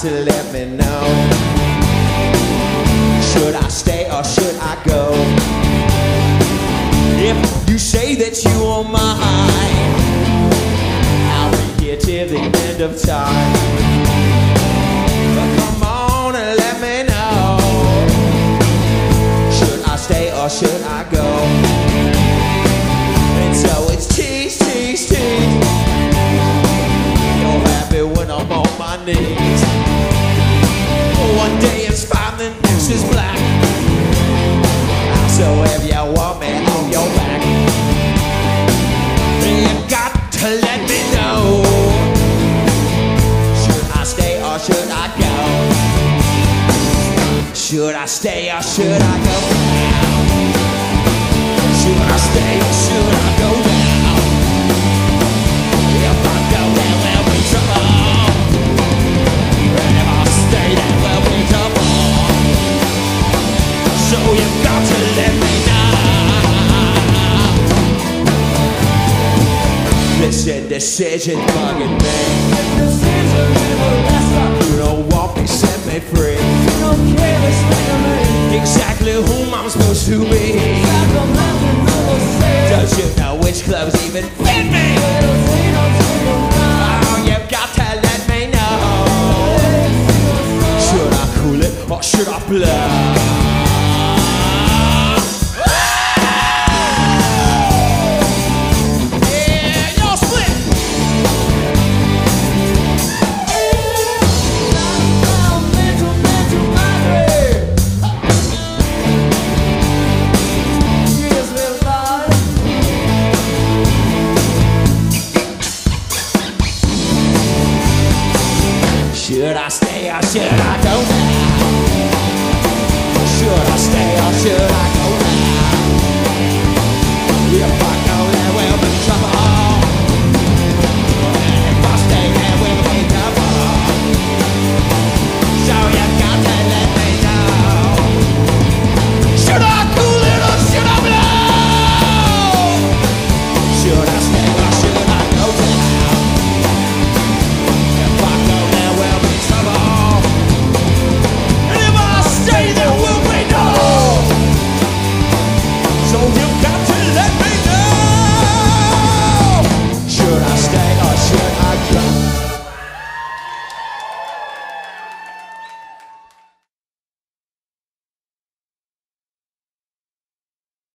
to let me know. Should I stay or should I go? If you say that you are mine, I'll be here till the end of time. But come on and let me know. Should I stay or should I go? And so it's tease, tease, tease. You're happy when I'm on my knees. One day it's fine, the next is black. So if you want me on your back, you got to let me know. Should I stay or should I go? Should I stay or should I go now? Should I stay or should I go now? If I go, there will be trouble. And if I stay, there will be trouble. So you've got to let me know. Listen, decision bugging me. You don't want me, set me free. Exactly whom I'm supposed to be. Don't you know which clubs even fit me? Oh, you've got to let me know. Should I cool it or should I blow? Should I stay or should I go now? Should I stay or should I go now?